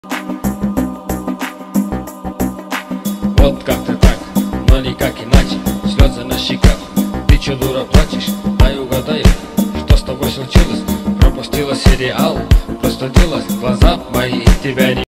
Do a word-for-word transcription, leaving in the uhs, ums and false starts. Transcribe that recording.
Вот как-то так, но никак иначе. Слезы на щеках, ты чё, дура, плачешь? Дай угадаю, что с тобой случилось? Пропустила сериал, простудилась, глаза мои тебя не